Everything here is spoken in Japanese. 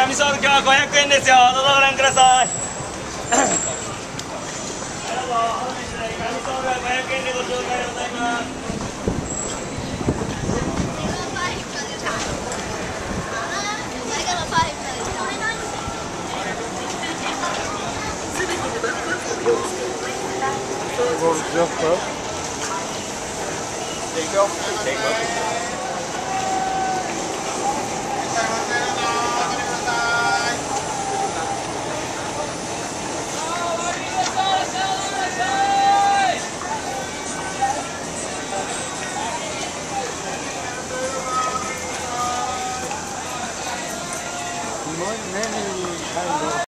カミソール今日は500円ですよ。どうぞご覧ください。どうぞ、本日でカミソールは500円でご紹介でございます。There you go. Take one.